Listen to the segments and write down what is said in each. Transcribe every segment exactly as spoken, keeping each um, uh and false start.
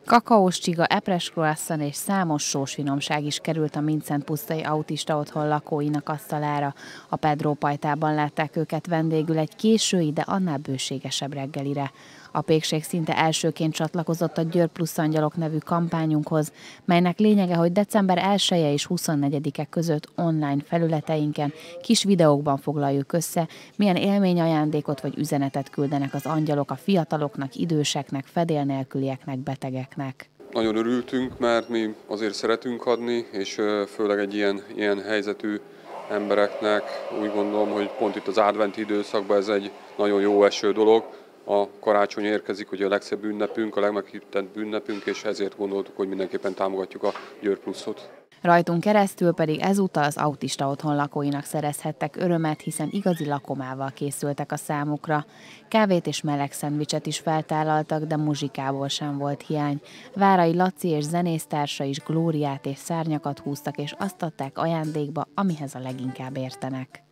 Kakaós csiga, epres croissant és számos sós finomság is került a Mindszenty-pusztai autista otthon lakóinak asztalára. A Pedro pajtában látták őket vendégül egy késői, de annál bőségesebb reggelire. A pékség szinte elsőként csatlakozott a Győr Plusz Angyalok nevű kampányunkhoz, melynek lényege, hogy december elseje és huszonnegyedike között online felületeinken kis videókban foglaljuk össze, milyen élményajándékot vagy üzenetet küldenek az angyalok a fiataloknak, időseknek, fedél nélkülieknek, betegeknek. Nagyon örültünk, mert mi azért szeretünk adni, és főleg egy ilyen, ilyen helyzetű embereknek úgy gondolom, hogy pont itt az adventi időszakban ez egy nagyon jó eső dolog. A karácsony érkezik, ugye a legszebb ünnepünk, a legmeghittebb ünnepünk, és ezért gondoltuk, hogy mindenképpen támogatjuk a Győr Pluszot. Rajtunk keresztül pedig ezúttal az autista otthon lakóinak szerezhettek örömet, hiszen igazi lakomával készültek a számukra. Kávét és meleg szendvicset is feltállaltak, de muzsikából sem volt hiány. Várai Laci és zenésztársa is glóriát és szárnyakat húztak, és azt adták ajándékba, amihez a leginkább értenek.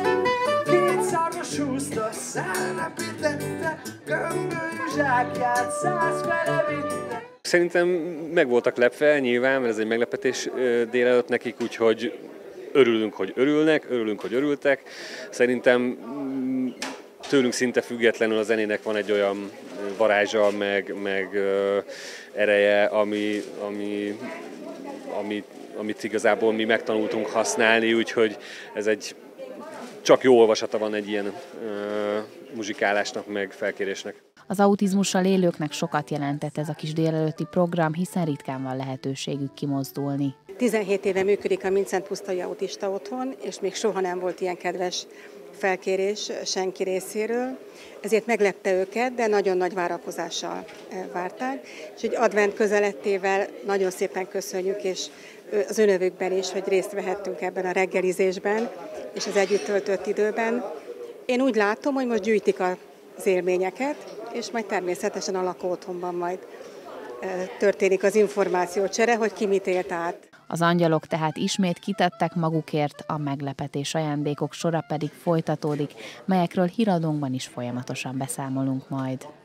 Húzta, szárnapítette, gömbölyű zsákját százfele vitte. Szerintem meg voltak lepve, nyilván, mert ez egy meglepetés délelőtt nekik, úgyhogy örülünk, hogy örülnek, örülünk, hogy örültek. Szerintem tőlünk szinte függetlenül a zenének van egy olyan varázsa, meg, meg ereje, ami, ami, amit, amit igazából mi megtanultunk használni, úgyhogy ez egy csak jó olvasata van egy ilyen uh, muzsikálásnak, meg felkérésnek. Az autizmussal élőknek sokat jelentett ez a kis délelőtti program, hiszen ritkán van lehetőségük kimozdulni. tizenhét éve működik a Mindszenty-pusztai autista otthon, és még soha nem volt ilyen kedves felkérés senki részéről. Ezért meglepte őket, de nagyon nagy várakozással várták. És hogy advent közelettével nagyon szépen köszönjük, és az önövükben is, hogy részt vehettünk ebben a reggelizésben, és az együtt töltött időben. Én úgy látom, hogy most gyűjtik az élményeket, és majd természetesen a lakóotthonban majd történik az információcsere, hogy ki mit élt át. Az angyalok tehát ismét kitettek magukért, a meglepetés ajándékok sora pedig folytatódik, melyekről híradónkban is folyamatosan beszámolunk majd.